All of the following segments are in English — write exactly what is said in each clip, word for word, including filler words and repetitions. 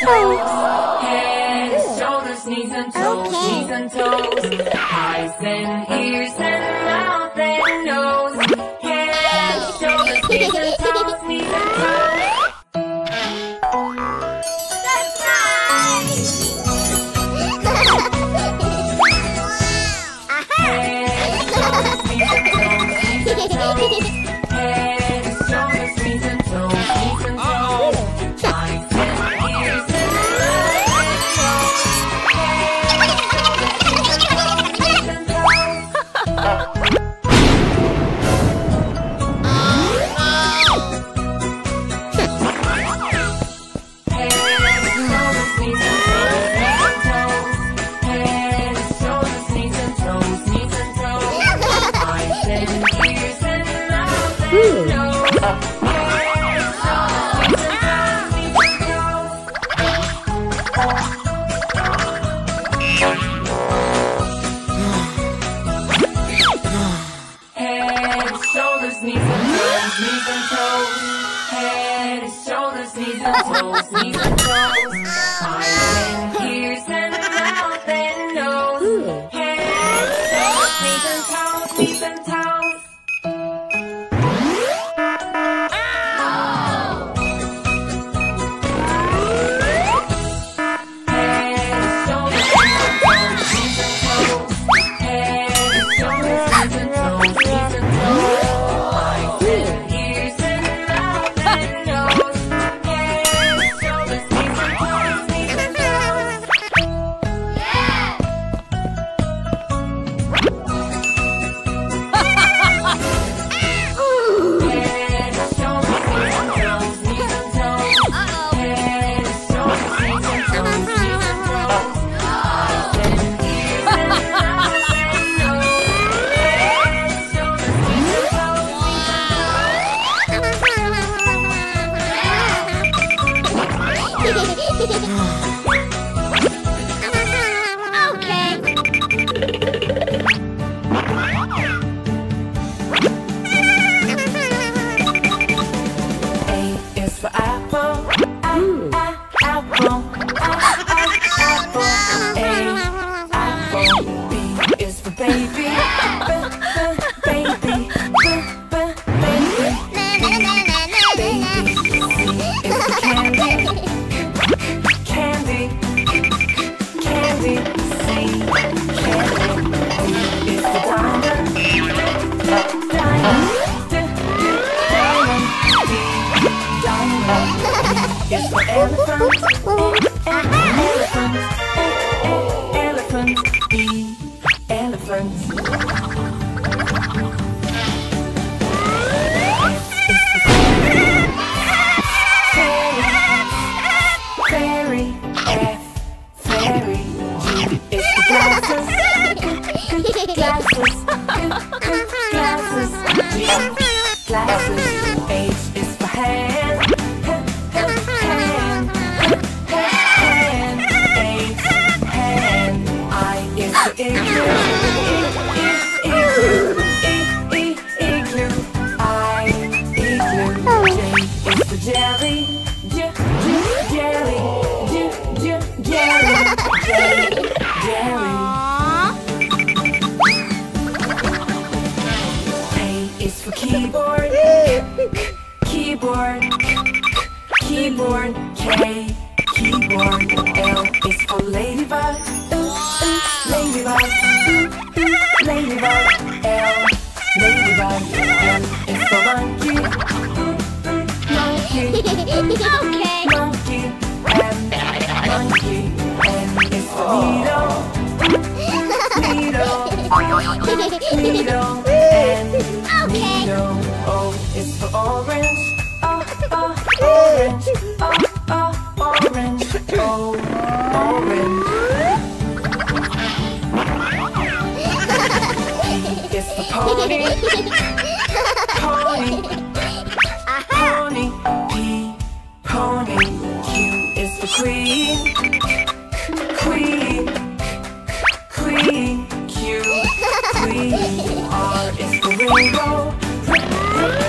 toes. Head, shoulders, knees and toes, Okay. knees and toes. Eyes and ears and mouth and nose. Head, shoulders, knees and toes, knees and toes. That's right. Head, shoulders, knees and toes, knees and toes. Head, shoulders, knees and toes, knees and toes. Eyes and ears and mouth and nose. Head, shoulders, knees and toes, knees and toes.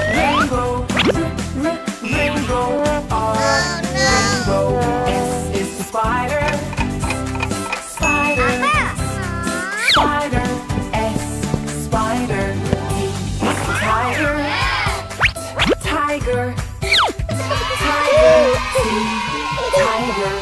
Rainbow, R, rainbow, S is spider. Spider. Spider. S. Spider. T is for tiger. Tiger. Tiger. T. Tiger.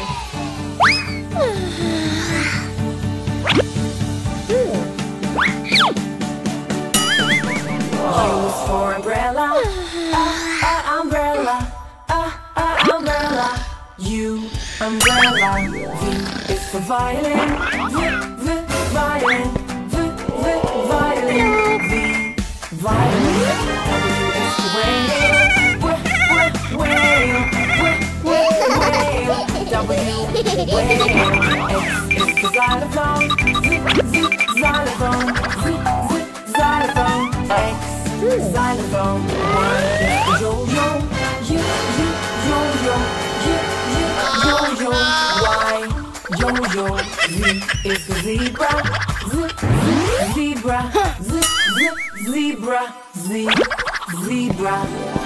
U is for umbrella. Uh, uh, umbrella. Uh, uh, umbrella. U, umbrella. V is for violin. V, v, violin. V, v, violin. V, violin. W is for whale. W, w, whale. W, w, whale. W, whale. X is for xylophone. Z, z, xylophone. Z, z, xylophone. X, xylophone. Y is for yo-yo. Y, y, yo-yo. Y, y, yo-yo. Y, yo-yo. Z is for zebra. Z, z, zebra. Z, z, zebra. Z, zebra.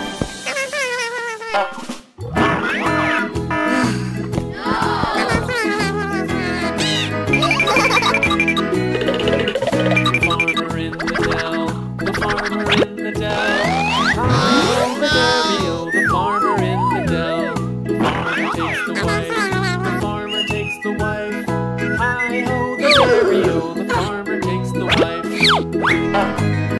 Farmer in the dell, the farmer in the dell. Hi-ho the dairy-o, the farmer in the dell. The farmer takes the wife, the farmer takes the wife. Hi-ho the dairy-o.